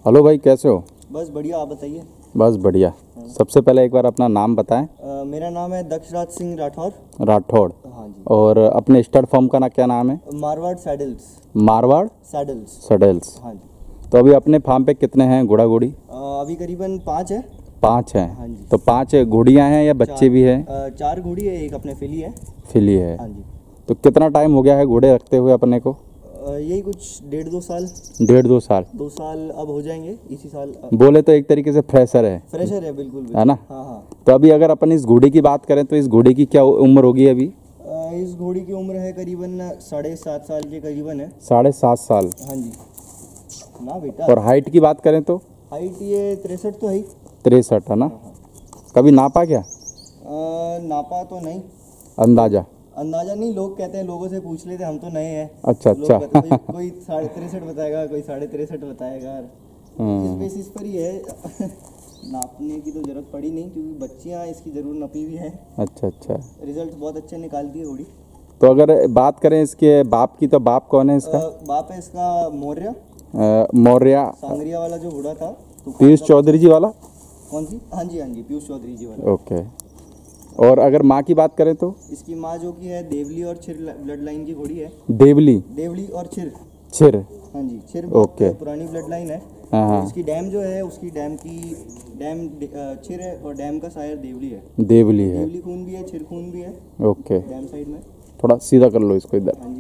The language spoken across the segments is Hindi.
हेलो भाई, कैसे हो? बस बढ़िया, आप बताइए। बस बढ़िया। सबसे पहले एक बार अपना नाम बताएं। मेरा नाम है दक्षराज सिंह राठौर। राठौड़। हाँ जी। और अपने स्टड फॉर्म का क्या नाम है? Marwar saddles. Marwar saddles. Saddles. हाँ जी। तो अभी अपने फार्म पे कितने हैं घोड़ा घोड़ी? अभी करीबन 5 है। 5 हैं। हाँ जी। तो 5 घोड़ियाँ हैं या बच्चे भी हैं? 4 घोड़ी है, एक अपने फिली है। फिली है। हाँ जी। तो कितना टाइम हो गया है घोड़े रखते हुए अपने को? यही कुछ 1.5-2 साल। 1.5-2 साल। 2 साल अब हो जाएंगे इसी साल। बोले तो एक तरीके से फ्रेशर है। फ्रेशर है, बिल्कुल बिल्कुल। है ना? हाँ हाँ। तो अभी अगर अपन इस घोड़ी की बात करें तो इस घोड़ी की क्या उम्र होगी अभी? इस घोड़ी की उम्र है करीबन 7.5 साल के करीबन है। 7.5 साल। हाँ जी। ना बेटा। और हाइट की बात करें तो? हाइट ये 63 तो है ही। 63 है ना? कभी नापा क्या? नापा तो नहीं। अंदाजा नहीं, लोग कहते हैं, लोगों से पूछ लेते, हम तो नए हैं। अच्छा लोग अच्छा। कहते हैं, कोई 63.5 बताएगा, कोई 63.5 बताएगा। इस बेसिस पर ही है। नापने की तो जरूरत पड़ी नहीं, क्योंकि बच्चियां इसकी जरूर नपी भी हैं। अच्छा अच्छा। रिजल्ट बहुत अच्छे निकालती है घोड़ी। तो अगर बात करें इसके बाप की, तो बाप कौन है इसका? बाप है इसका मौर्य। मौर्य। सांगरिया वाला जो घोड़ा था, पीयूष चौधरी जी वाला। कौन सी? हाँ जी हाँ जी, पीयूष चौधरी जी वाला। ओके। और अगर माँ की बात करें तो? इसकी माँ जो की है देवली और छिर ब्लड लाइन की घोड़ी है। देवली और छिर। छिर। हाँ जी, छिर ओके। पुरानी ब्लड लाइन है। हाँ। इसकी डैम जो है, उसकी डैम छिर है, और डैम का शायर देवली है। देवली है। देवली खून भी है, छिर खून भी है। ओके। डैम साइड में। थोड़ा सीधा कर लो इसको इधर। हाँ जी।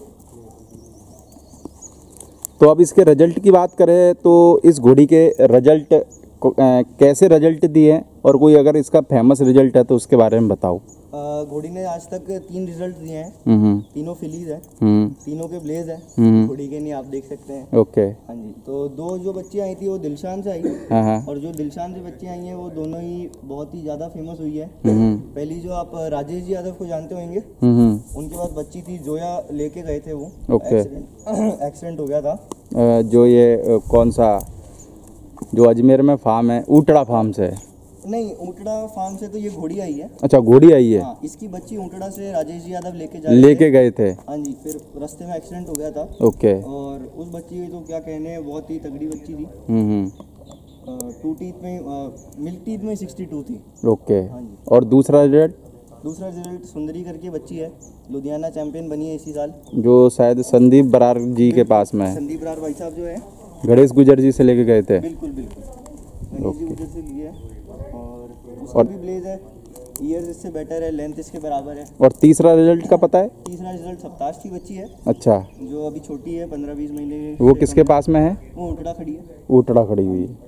तो अब इसके रिजल्ट की बात करें तो इस घोड़ी के रिजल्ट कैसे रिजल्ट दिए हैं, और कोई अगर इसका फेमस रिजल्ट है तो उसके बारे में बताओ। घोड़ी ने आज तक 3 रिजल्ट दिए हैं। तीनों फिलीज है। तीनों के ब्लेज है। घोड़ी के नहीं, आप देख सकते हैं। ओके। हाँ जी। तो 2 जो बच्चियां आई थी वो दिलशान से आई। हाँ। और जो दिलशान से बच्चियां आई हैं वो दोनों ही बहुत ही ज़्यादा फेमस हुई है। पहली जो आप राजेश जी यादव को जानते होंगे, उनके पास बच्ची थी, जोया लेके गए थे वो। ओके। एक्सीडेंट हो गया था। जो ये कौन सा जो अजमेर में फार्म है, ऊटड़ा फार्म से? नहीं, ऊटड़ा फार्म से तो ये घोड़ी आई है। अच्छा, घोड़ी आई है। हाँ, इसकी बच्ची ऊटड़ा से राजेश जी यादव लेके गए थे। हाँ जी, फिर रास्ते में एक्सीडेंट हो गया था। ओके। और उस बच्ची की तो क्या कहने, बहुत ही तगड़ी बच्ची थी। 2 टीथ में, मिल्क टीथ में 62 थी। ओके। हाँ जी। और दूसरा रिजल्ट सुंदरी करके बच्ची है, लुधियाना चैंपियन बनी है इसी साल। जो शायद संदीप बरार जी के पास में है। संदीप बरार भाई साहब जो है, गणेश गुजर जी से लेके गए थे। बिल्कुल गणेश जी उधर से लिए। और उसका भी ब्लेज है, ईयर्स इससे बेटर है, लेंथ इसके बराबर है। और तीसरा रिजल्ट का पता है? तीसरा रिजल्ट सप्ताश की बच्ची है। अच्छा। जो अभी छोटी है, 15-20 महीने। वो किसके पास में है? वो ऊटड़ा खड़ी है। ऊटड़ा खड़ी हुई है।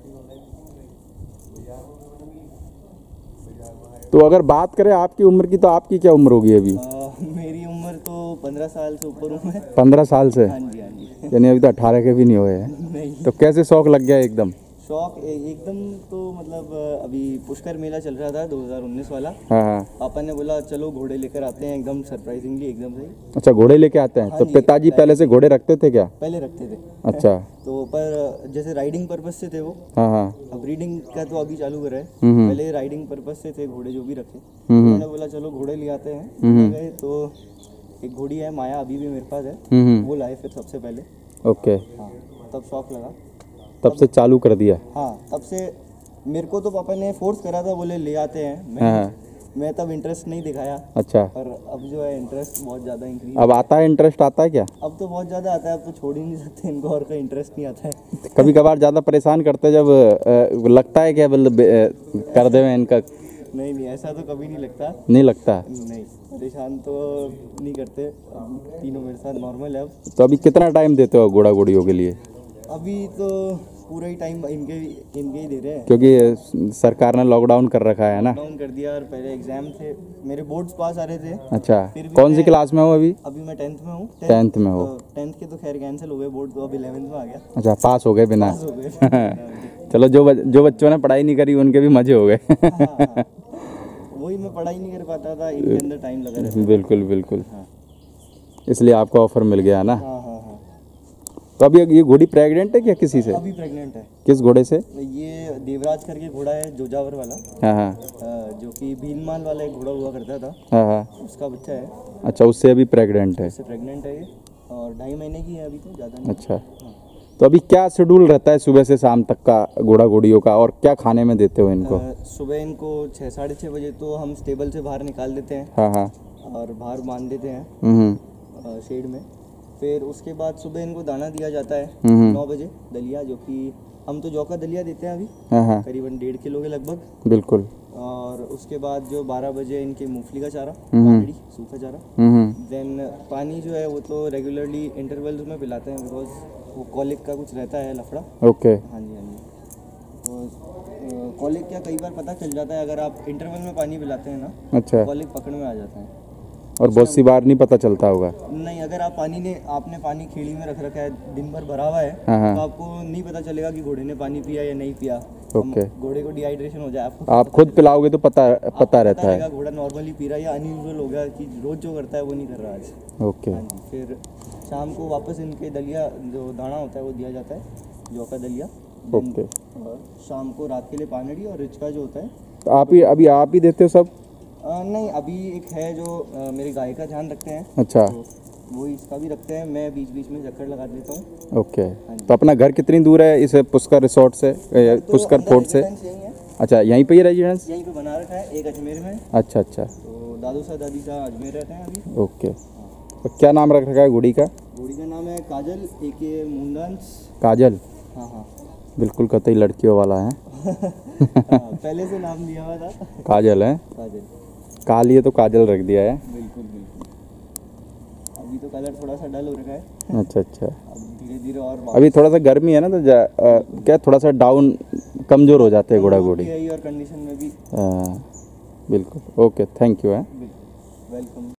तो अगर बात करें आपकी उम्र की, तो आपकी क्या उम्र होगी अभी? मेरी उम्र तो 15 साल से ऊपर हूँ मैं। 15 साल से? हाँ जी हाँ जी। यानी अभी तो 18 के भी नहीं हुए हैं। नहीं। तो कैसे शौक लग गया एकदम? शौक एकदम तो मतलब, अभी पुष्कर मेला चल रहा था 2019 वाला। हाँ। पापा ने बोला चलो घोड़े लेकर आते हैं, एकदम सरप्राइजिंगली, एकदम से। अच्छा, घोड़े लेके आते हैं? हाँ तो जी, पिताजी पहले से घोड़े रखते थे क्या? पहले रखते थे। अच्छा। तो पर जैसे राइडिंग पर्पज से थे वो। हाँ। अब ब्रीडिंग का तो अभी चालू कर रहे हैं। पहले राइडिंग पर्पज से थे घोड़े जो भी रखे। उन्होंने बोला चलो घोड़े ले आते हैं। गए तो एक घोड़ी है माया, अभी भी मेरे पास है। वो लाए फिर सबसे पहले। ओके। हाँ, तब शौक लगा, तब से चालू कर दिया? हाँ, तब से। मेरे को तो पापा ने फोर्स करा था, बोले ले आते हैं। मैं तब इंटरेस्ट नहीं दिखाया। अच्छा। पर अब जो है इंटरेस्ट बहुत ज़्यादा इंक्रीज। अब आता है इंटरेस्ट? आता है क्या? अब तो बहुत ज़्यादा आता है, अब तो छोड़ ही नहीं सकते इनको, और का इंटरेस्ट नहीं आता है। कभी कभार ज़्यादा परेशान करते जब लगता है क्या मतलब कर दे इनका? नहीं, ऐसा तो कभी नहीं लगता। नहीं लगता? नहीं, परेशान तो नहीं करते। तीनों मेरे साथ नॉर्मल है अब। तो अभी कितना टाइम देते हो घोड़ा घोड़ियों के लिए? अभी तो पूरा ही टाइम इनके ही दे रहे हैं, क्योंकि सरकार ने लॉकडाउन कर रखा है ना। लॉकडाउन कर दिया, और पहले एग्जाम थे मेरे, बोर्ड्स पास आ रहे थे। अच्छा। कौन सी क्लास में हो अभी? अभी मैं 10th में हूँ। 10th में हो? 10th के तो खैर कैंसिल हो गए बोर्ड, तो अब 11th में आ गया। अच्छा, पास हो गए बिना? पास हो गए। चलो, जो बच्चों ने पढ़ाई नहीं करी उनके भी मजे हो गए। हाँ। वही, मैं पढ़ाई नहीं कर पाता था, इनके अंदर टाइम लगा रहता था। बिल्कुल। हाँ। इसलिए आपको ऑफर मिल गया ना? हाँ। तो अभी ये घोड़ी प्रेग्नेंट है क्या किसी से? अभी प्रेग्नेंट है। किस घोड़े से? ये देवराज करके घोड़ा है, जोजावर वाला। हाँ। जो कि भीलमाल वाला एक घोड़ा हुआ करता था। हाँ। उसका बच्चा है। अच्छा, उससे अभी प्रेग्नेंट है? उससे प्रेग्नेंट है ये, और 2.5 महीने की है अभी, तो ज़्यादा नहीं। अच्छा। तो अभी क्या शेड्यूल रहता है सुबह से शाम तक का घोड़ा घोड़ियों का, और क्या खाने में देते हो इनको? सुबह इनको 6 साढ़े 6 बजे तो हम स्टेबल से बाहर निकाल देते हैं। हाँ हाँ। और बाहर बांध देते हैं शेड में। फिर उसके बाद सुबह इनको दाना दिया जाता है 9 बजे, दलिया, जो कि हम तो जौ का दलिया देते हैं अभी। हाँ। करीबन 1.5 किलो के लगभग। बिल्कुल। और उसके बाद जो 12 बजे इनके मूंगफली का चारा, पानड़ी, सूखा चारा। देन पानी जो है वो तो रेगुलरली इंटरवल्स में पिलाते हैं, बिकॉज वो कॉलिक का कुछ रहता है लफड़ा। ओके। हाँ जी, हाँ जी। तो कॉलिक क्या कई बार पता चल जाता है अगर आप इंटरवल में पानी पिलाते हैं ना। अच्छा। कॉलिक पकड़ में आ जाता है। और बहुत सी बार नहीं पता चलता होगा। नहीं, अगर आप आपने पानी खेड़ी में रख रखा है, दिन भर भरा हुआ है, हाँ। तो आपको नहीं पता चलेगा कि घोड़े ने पानी पिया या नहीं पिया। ओके। घोड़े को डिहाइड्रेशन हो जाए, आपको आप खुद पिलाओगे तो पता रहता है। घोड़ा नॉर्मली पी रहा है या अनयूजुअल हो गया कि रोज जो करता है वो नहीं कर रहा आज। ओके। हाँ जी। फिर शाम को वापस इनके दलिया, जो दाना होता है वो दिया जाता है, जौ का दलिया। ओके। और शाम को रात के लिए पानड़ी और रिचका जो होता है। तो आप ही देते हो सब? नहीं, अभी एक है जो मेरी गाय का ध्यान रखते हैं। अच्छा। तो वो इसका भी रखते हैं, मैं बीच बीच में चक्कर लगा देता हूँ। ओके। तो अपना घर कितनी दूर है इस पुष्कर रिसोर्ट से, पुष्कर फोर्ट से? अच्छा, यहीं पे ही रेजिडेंस? यहीं पे बना रखा है, एक अजमेर में। अच्छा अच्छा। तो दादू सा दादी सा अजमेर रहते हैं अभी। ओके। तो क्या नाम रख रखा है घोड़ी का? घोड़ी का नाम है काजल, एके मुंडांस। काजल? हाँ हाँ। बिल्कुल कतई लड़कियों वाला है। पहले से नाम दिया हुआ था। काजल है? काजल। काली है तो काजल रख दिया है। बिल्कुल बिल्कुल। अभी तो कलर थोड़ा सा डल हो रखा है। अच्छा अच्छा। अब धीरे धीरे और अभी थोड़ा सा गर्मी है ना, तो क्या थोड़ा सा डाउन, कमजोर हो जाते हैं घोड़ा घोड़ी। और कंडीशन में भी। बिल्कुल। ओके, थैंक यू है। वेलकम।